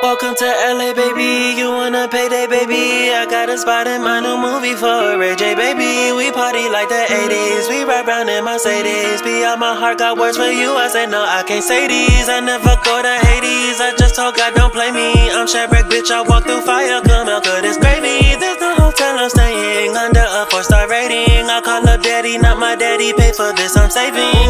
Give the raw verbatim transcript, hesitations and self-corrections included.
Welcome to L A, baby, you wanna payday, baby. I got a spot in my new movie for Ray J, baby. We party like the eighties, we ride round in Mercedes. Be out my heart, got words for you, I said no, I can't say these. I never go to Hades, I just told God don't play me. I'm shipwreck, bitch, I walk through fire, come out good as gravy. This the hotel I'm staying, under a four star rating. I call up daddy, not my daddy, pay for this, I'm saving.